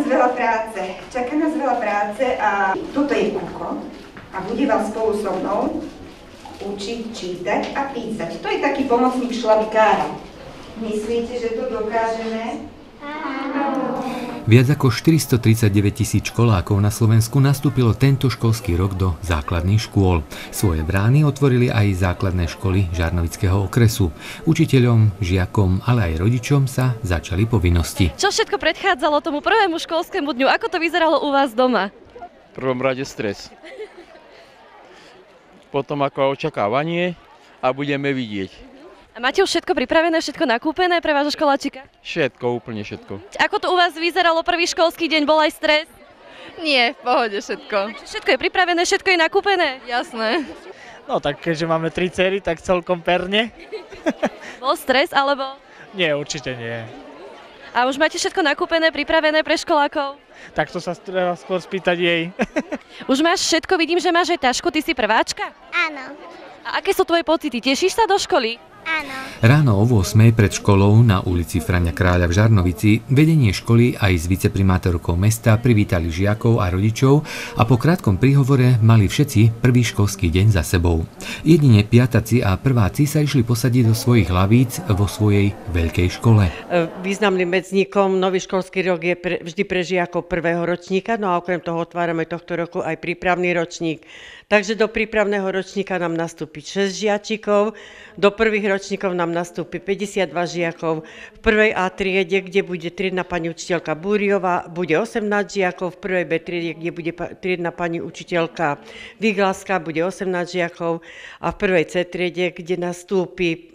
veľa práce. Čaká nás veľa práce a toto je Kuko a bude vás spolu so mnou učiť čítať a písať. To je taký pomocník šlabikára. Myslíte, že to dokážeme? Áno. Viac ako 439 000 školákov na Slovensku nastúpilo tento školský rok do základných škôl. Svoje brány otvorili aj základné školy Žarnovického okresu. Učiteľom, žiakom, ale aj rodičom sa začali povinnosti. Čo všetko predchádzalo tomu prvému školskému dňu? Ako to vyzeralo u vás doma? V prvom rade stres. Potom ako očakávanie a budeme vidieť. A máte už všetko pripravené, všetko nakúpené pre vášho školáčika? Všetko, úplne všetko. Ako to u vás vyzeralo prvý školský deň? Bol aj stres? Nie, v pohode všetko. Všetko je pripravené, všetko je nakúpené? Jasné. No tak keďže máme 3 dcery, tak celkom perne. Bol stres alebo? Nie, určite nie. A už máte všetko nakúpené, pripravené pre školákov? Tak to sa treba skôr spýtať jej. Už máš všetko, vidím, že máš aj tašku, ty si prváčka? Áno. A aké sú tvoje pocity? Tešíš sa do školy? Áno. Ráno o 8:00 pred školou na ulici Frania Kráľa v Žarnovici vedenie školy aj s viceprimátorkou mesta privítali žiakov a rodičov a po krátkom príhovore mali všetci prvý školský deň za sebou. Jedine piataci a prváci sa išli posadiť do svojich lavíc vo svojej veľkej škole. Významným medzníkom nový školský rok je vždy pre žiakov prvého ročníka, no a okrem toho otvárame tohto roku aj prípravný ročník. Takže do prípravného ročníka nám nastúpi 6 žiačikov, do prvých ročníkov nám nastúpi 52 žiakov. V prvej A triede, kde bude triedna pani učiteľka Búriová, bude 18 žiakov, v prvej B triede, kde bude triedna pani učiteľka Viglaská, bude 18 žiakov a v prvej C triede, kde nastúpi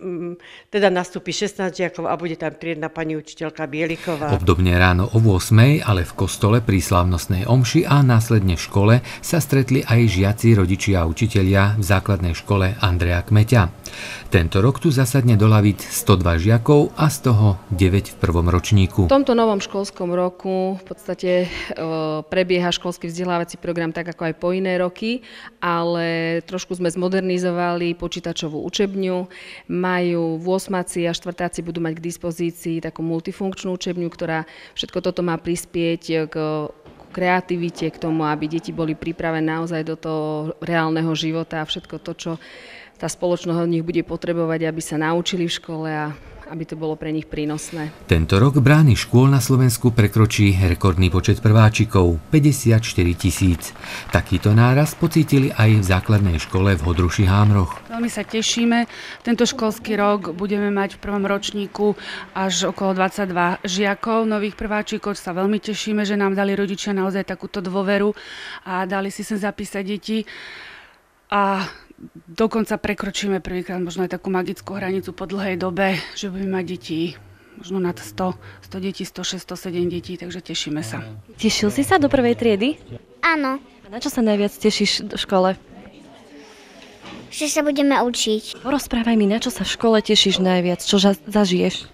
16 žiakov a bude tam triedna pani učiteľka Bieliková. Obdobne ráno o 8:00, ale v kostole pri slávnostnej omši a následne v škole sa stretli aj žiaci, rodičia a učitelia v základnej škole Andreja Kmeťa. Tento rok tu zasadne do lavíc 102 žiakov a z toho 9 v prvom ročníku. V tomto novom školskom roku v podstate prebieha školský vzdelávací program tak ako aj po iné roky, ale trošku sme zmodernizovali počítačovú učebňu. Majú 8. a 4. budú mať k dispozícii takú multifunkčnú učebňu, ktorá všetko toto má prispieť k kreativite, k tomu, aby deti boli pripravené naozaj do toho reálneho života a všetko to, čo tá spoločnosť od nich bude potrebovať, aby sa naučili v škole a aby to bolo pre nich prínosné. Tento rok brány škôl na Slovensku prekročí rekordný počet prváčikov, 54 000. Takýto nárast pocítili aj v základnej škole v Hodruši Hámroch. Veľmi sa tešíme. Tento školský rok budeme mať v prvom ročníku až okolo 22 žiakov, nových prváčikov. Sa veľmi tešíme, že nám dali rodičia naozaj takúto dôveru a dali si sem zapísať deti. A dokonca prekročíme prvýkrát možno aj takú magickú hranicu po dlhej dobe, že budeme mať detí možno nad 100 detí, 106, 107 detí, takže tešíme sa. Tešil si sa do prvej triedy? Áno. A na čo sa najviac tešíš v škole? Že sa budeme učiť. Porozprávaj mi, na čo sa v škole tešíš najviac, čo zažiješ?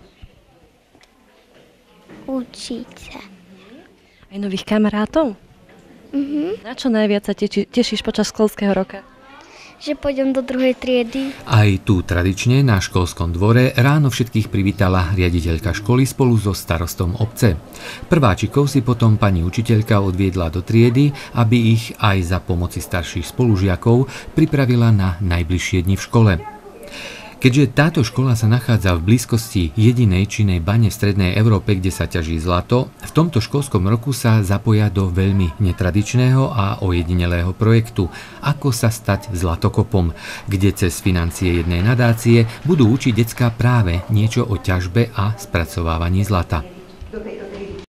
Učiť sa. Aj nových kamarátov? Na čo najviac sa tešíš počas školského roka? Že pôjdem do druhej triedy. Aj tu tradične na školskom dvore ráno všetkých privítala riaditeľka školy spolu so starostom obce. Prváčikov si potom pani učiteľka odviedla do triedy, aby ich aj za pomoci starších spolužiakov pripravila na najbližšie dni v škole. Keďže táto škola sa nachádza v blízkosti jedinej činnej bane v strednej Európe, kde sa ťaží zlato, v tomto školskom roku sa zapoja do veľmi netradičného a ojedinelého projektu Ako sa stať zlatokopom, kde cez financie jednej nadácie budú učiť decká práve niečo o ťažbe a spracovávaní zlata.